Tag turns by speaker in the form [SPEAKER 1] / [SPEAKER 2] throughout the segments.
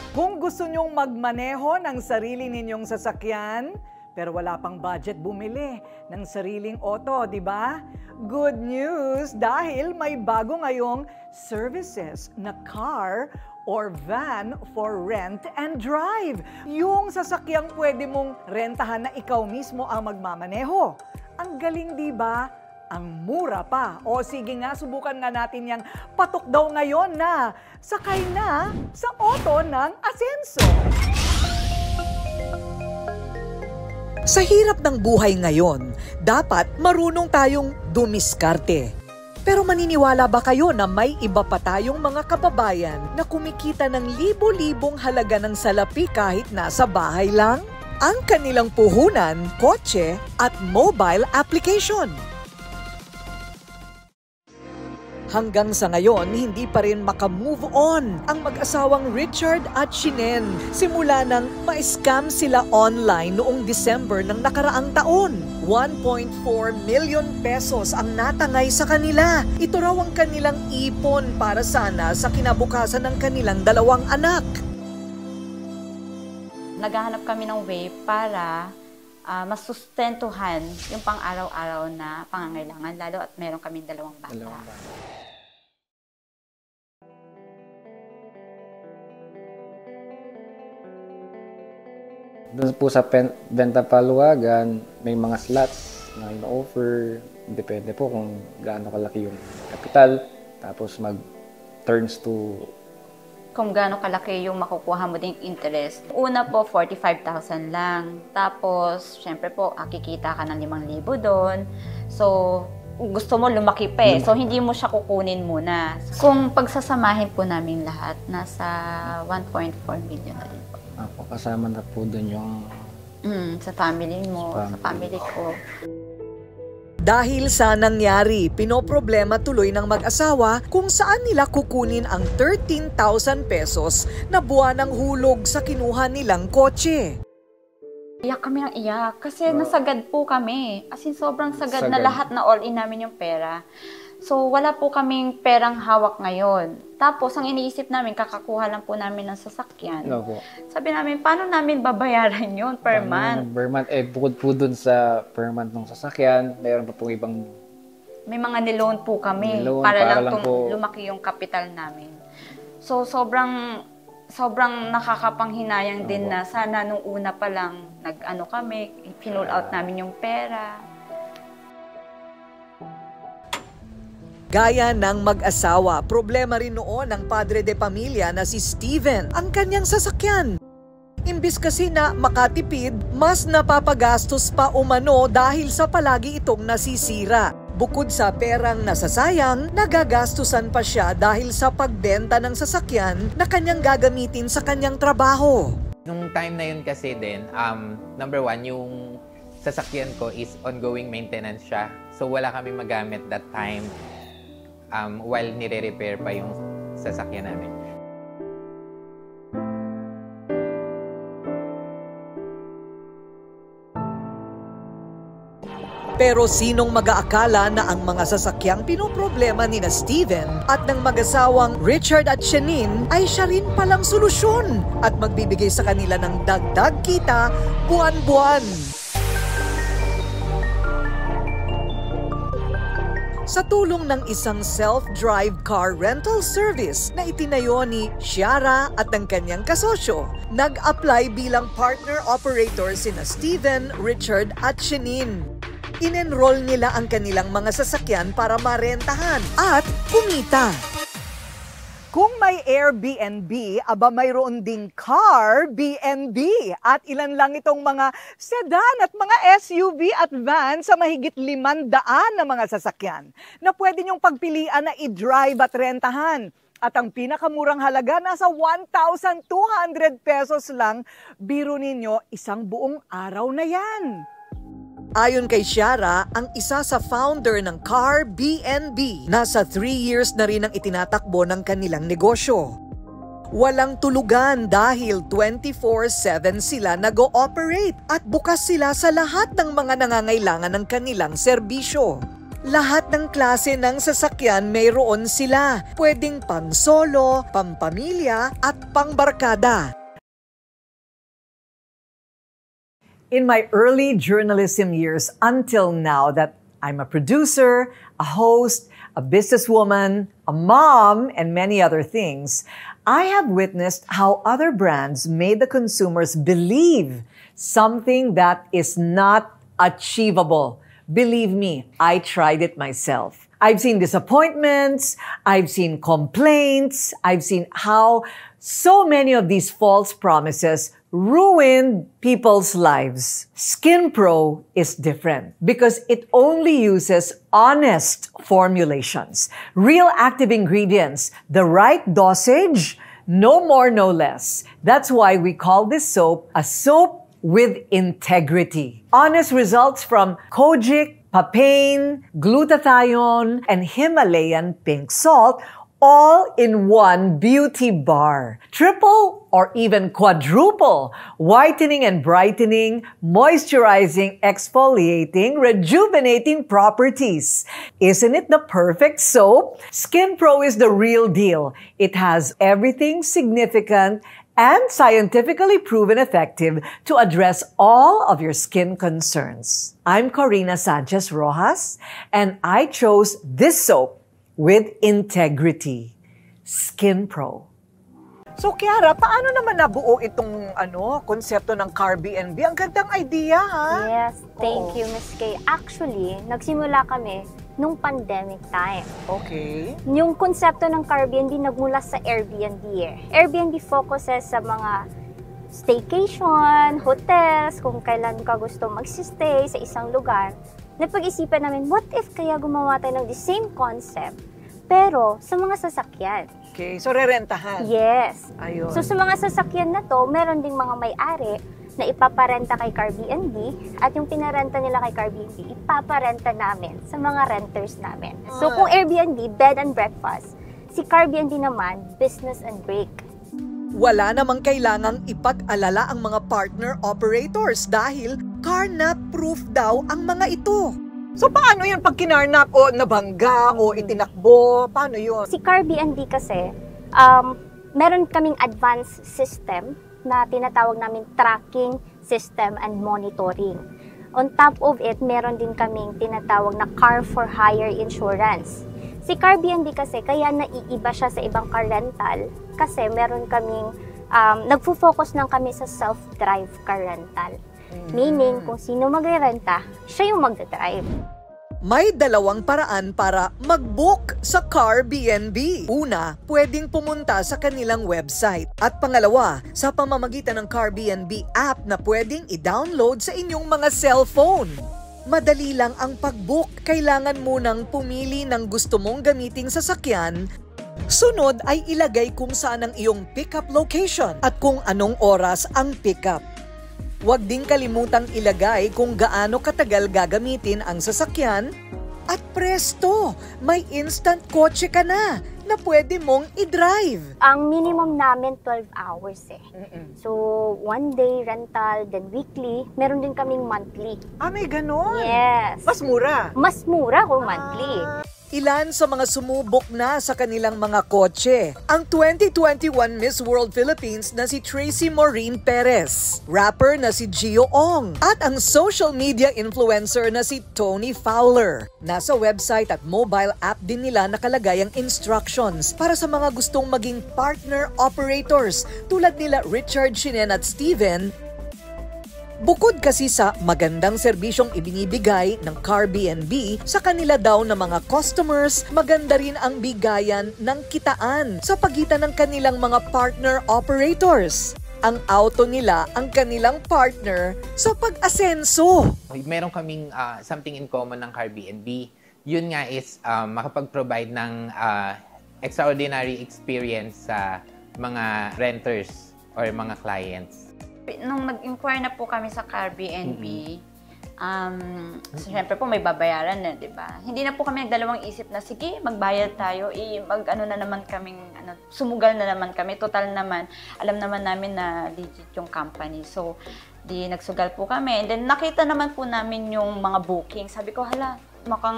[SPEAKER 1] Kung gusto nyong magmaneho ng sarili ninyong sasakyan, pero wala pang budget bumili ng sariling auto, di ba? Good news dahil may bago ngayong services na car or van for rent and drive. Yung sasakyang pwede mong rentahan na ikaw mismo ang magmamaneho. Ang galing, di ba? Ang mura pa. O sige nga, subukan nga natin yang patok daw ngayon na sakay na sa auto ng Asenso. Sa hirap ng buhay ngayon, dapat marunong tayong dumiskarte. Pero maniniwala ba kayo na may iba pa tayong mga kababayan na kumikita ng libo-libong halaga ng salapi kahit nasa bahay lang? Ang kanilang puhunan, kotse at mobile application. Hanggang sa ngayon, hindi pa rin makamove on ang mag-asawang Richard at Shinen simula nang ma-scam sila online noong December ng nakaraang taon. 1.4 million pesos ang natangay sa kanila. Ito raw ang kanilang ipon para sana sa kinabukasan ng kanilang dalawang anak.
[SPEAKER 2] Naghahanap kami ng way para masustentuhan yung pang-araw-araw na pangangailangan, lalo at meron kami dalawang bata.
[SPEAKER 3] Doon po sa benta paluwagan, may mga slots na ino-offer. Depende po kung gaano kalaki yung capital. Tapos mag-turns to...
[SPEAKER 2] Kung gaano kalaki yung makukuha mo ding interest. Una po, 45,000 lang. Tapos, syempre po, kikita ka ng 5,000 doon. So, gusto mo lumaki pa eh. So, hindi mo siya kukunin muna. Kung pagsasamahin po namin lahat, nasa 1.4 million na rin po.
[SPEAKER 3] Ako, kasama na po doon yung...
[SPEAKER 2] sa family mo, sa family ko.
[SPEAKER 1] Dahil sa nangyari, pinoproblema tuloy ng mag-asawa kung saan nila kukunin ang 13,000 pesos na buwanang hulog sa kinuha nilang kotse.
[SPEAKER 2] Iyak kami ng iyak kasi nasagad po kami. As in, sobrang sagad na lahat na all-in namin yung pera. So, wala po kaming perang hawak ngayon. Tapos, ang iniisip namin, kakakuha lang po namin ng sasakyan. Sabi namin, paano namin babayaran yun per month?
[SPEAKER 3] Per month, bukod po dun sa per month ng sasakyan, mayroon pa pong ibang...
[SPEAKER 2] May mga niloan po kami para lang lumaki yung capital namin. So, sobrang nakakapanghinayang din na sana nung una pa lang nag-ano kami, pinull out namin yung pera.
[SPEAKER 1] Gaya ng mag-asawa, problema rin noon ng padre de pamilya na si Steven, ang kanyang sasakyan. Imbis kasi na makatipid, mas napapagastos pa umano dahil sa palagi itong nasisira. Bukod sa perang nasasayang, nagagastusan pa siya dahil sa pagbenta ng sasakyan na kanyang gagamitin sa kanyang trabaho.
[SPEAKER 4] Nung time na yun kasi din, number one, yung sasakyan ko is ongoing maintenance siya. So wala kami magamit that time. While nire-repair pa yung sasakyan namin.
[SPEAKER 1] Pero sinong mag-aakala na ang mga sasakyang pinoproblema ni na Steven at ng mag-asawang Richard at Shinin ay siya rin palang solusyon at magbibigay sa kanila ng dagdag kita buwan-buwan. Sa tulong ng isang self-drive car rental service na itinayo ni Shiara at ng kanyang kasosyo, nag-apply bilang partner operator sina Steven, Richard at Shinin. In-enroll nila ang kanilang mga sasakyan para marentahan at kumita. Kung may Airbnb, aba mayroon ding car BNB at ilan lang itong mga sedan at mga SUV at van sa mahigit 500 na mga sasakyan na pwede niyong pagpilian na i-drive at rentahan. At ang pinakamurang halaga nasa 1,200 pesos lang, biro ninyo isang buong araw na yan. Ayon kay Shiara, ang isa sa founder ng Car BNB, nasa 3 years na rin ang itinatakbo ng kanilang negosyo. Walang tulugan dahil 24/7 sila nag-ooperate at bukas sila sa lahat ng mga nangangailangan ng kanilang serbisyo. Lahat ng klase ng sasakyan mayroon sila, pwedeng pang solo, pampamilya at pangbarkada. in my early journalism years until now that I'm a producer, a host, a businesswoman, a mom, and many other things, I have witnessed how other brands made the consumers believe something that is not achievable. Believe me, I tried it myself. I've seen disappointments, I've seen complaints, I've seen how so many of these false promises ruined people's lives. Skin Pro is different because it only uses honest formulations, real active ingredients, the right dosage, no more, no less. That's why we call this soap a soap with integrity. Honest results from Kojic, papain, glutathione, and Himalayan pink salt, all in one beauty bar. Triple or even quadruple whitening and brightening, moisturizing, exfoliating, rejuvenating properties. Isn't it the perfect soap? Skin Pro is the real deal. It has everything significant and scientifically proven effective to address all of your skin concerns. I'm Corina Sanchez Rojas, and I chose this soap with integrity. Skin Pro. So, Kiara, paano naman nabuo itong konsepto ng Car B&B? Ang gandang idea, ha?
[SPEAKER 5] Yes, thank you, Miss Kay. Actually, nagsimula kami nung pandemic time.
[SPEAKER 1] Okay.
[SPEAKER 5] Yung konsepto ng Car B&B nagmula sa Airbnb eh. Airbnb focuses sa mga staycation, hotels, kung kailan ka gusto magsistay sa isang lugar. Napag-isipan namin, what if kaya gumawa tayo ng the same concept, pero sa mga sasakyan?
[SPEAKER 1] Okay, so rerentahan.
[SPEAKER 5] Yes.
[SPEAKER 1] Ayun.
[SPEAKER 5] So sa mga sasakyan na to, meron ding mga may-ari na ipaparenta kay Car B&B at yung pinarenta nila kay Car B&B, ipaparenta namin sa mga renters namin. So kung Airbnb, bed and breakfast, si Car B&B naman, business and break.
[SPEAKER 1] Wala namang kailangang ipag-alala ang mga partner operators dahil carnap-proof daw ang mga ito. So paano yan pag kinarnap o nabangga o itinakbo? Paano yun?
[SPEAKER 5] Si Car B&B kasi, meron kaming advanced system na tinatawag namin tracking system and monitoring. On top of it, meron din kaming tinatawag na car for hire insurance. Si Car B&B kasi, kaya naiiba siya sa ibang car rental kasi meron kaming, nagfo-focus lang kami sa self-drive car rental. Meaning, kung sino magre-renta, siya yung magdadrive.
[SPEAKER 1] May dalawang paraan para mag-book sa Car B&B. Una, pwedeng pumunta sa kanilang website. At pangalawa, sa pamamagitan ng Car B&B app na pwedeng i-download sa inyong mga cellphone. Madali lang ang pag-book. Kailangan munang pumili ng gusto mong gamiting sasakyan. Sunod ay ilagay kung saan ang iyong pickup location at kung anong oras ang pickup. Huwag ding kalimutang ilagay kung gaano katagal gagamitin ang sasakyan at presto, may instant kotse ka na pwede mong i-drive.
[SPEAKER 5] Ang minimum namin 12 hours eh. So, one day rental, then weekly, meron din kaming monthly.
[SPEAKER 1] May ganon?
[SPEAKER 5] Yes.
[SPEAKER 1] Mas mura?
[SPEAKER 5] Mas mura kung monthly.
[SPEAKER 1] Ilan sa mga sumubok na sa kanilang mga kotse? Ang 2021 Miss World Philippines na si Tracy Maureen Perez, rapper na si Gio Ong, at ang social media influencer na si Tony Fowler. Nasa website at mobile app din nila nakalagay ang instructions para sa mga gustong maging partner operators tulad nila Richard Shinen at Steven. Bukod kasi sa magandang serbisyong ibinibigay ng Car B&B sa kanila daw na mga customers, maganda rin ang bigayan ng kitaan sa pagitan ng kanilang mga partner operators. Ang auto nila ang kanilang partner sa pag-asenso.
[SPEAKER 4] Meron kaming something in common ng Car B&B. Yun nga is makapag-provide ng extraordinary experience sa mga renters or mga clients.
[SPEAKER 2] Nung nag-inquire na po kami sa Car B&B, so syempre po may babayaran na, di ba? Hindi na po kami nagdalawang isip na, sige, magbayad tayo, sumugal na naman kami. Total naman, alam naman namin na legit yung company. So, di nagsugal po kami. And then, nakita naman po namin yung mga booking. Sabi ko, hala,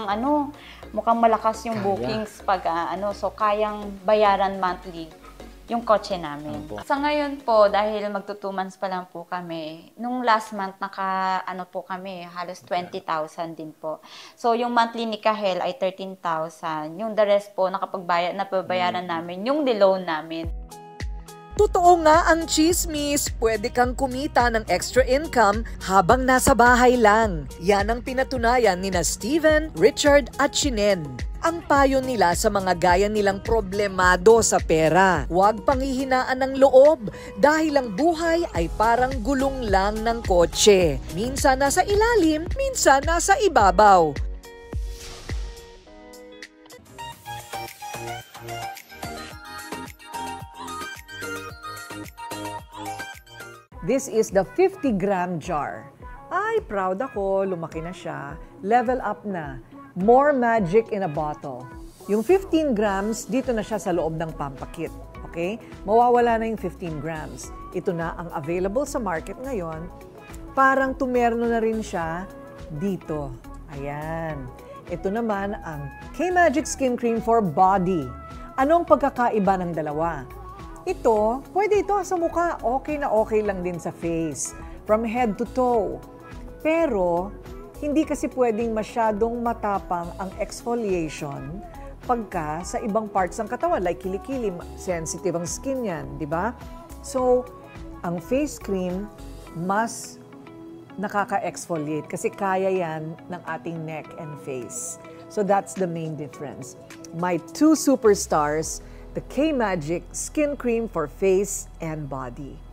[SPEAKER 2] mukhang malakas yung bookings pag, so kayang bayaran monthly yung kotse namin.
[SPEAKER 3] Opo.
[SPEAKER 2] Sa ngayon po, dahil magto 2 months pa lang po kami, nung last month ano po kami, halos 20,000 din po. So yung monthly ni Kahel ay 13,000. Yung the rest po, napabayaran namin yung loan namin.
[SPEAKER 1] Totoo nga ang chismis, pwede kang kumita ng extra income habang nasa bahay lang. Yan ang pinatunayan nina Steven, Richard at Chinen. Ang payo nila sa mga gaya nilang problemado sa pera. Huwag panghihinaan ng loob dahil ang buhay ay parang gulong lang ng kotse. Minsan nasa ilalim, minsan nasa ibabaw. This is the 50-gram jar. Ay, proud ako, lumaki na siya. Level up na. More magic in a bottle. Yung 15 grams, dito na siya sa loob ng pampakit. Okay? Mawawala na yung 15 grams. Ito na ang available sa market ngayon. Parang tumerno na rin siya dito. Ayan. Ito naman ang K-Magic Skin Cream for Body. Anong pagkakaiba ng dalawa? Ito, pwede ito sa mukha. Okay na okay lang din sa face. From head to toe. Pero, hindi kasi pwedeng masyadong matapang ang exfoliation pagka sa ibang parts ng katawan. Like kilikili, sensitive ang skin yan, di ba? So, ang face cream mas nakaka-exfoliate kasi kaya yan ng ating neck and face. So, that's the main difference. My two superstars, the K-Magic Skin Cream for Face and Body.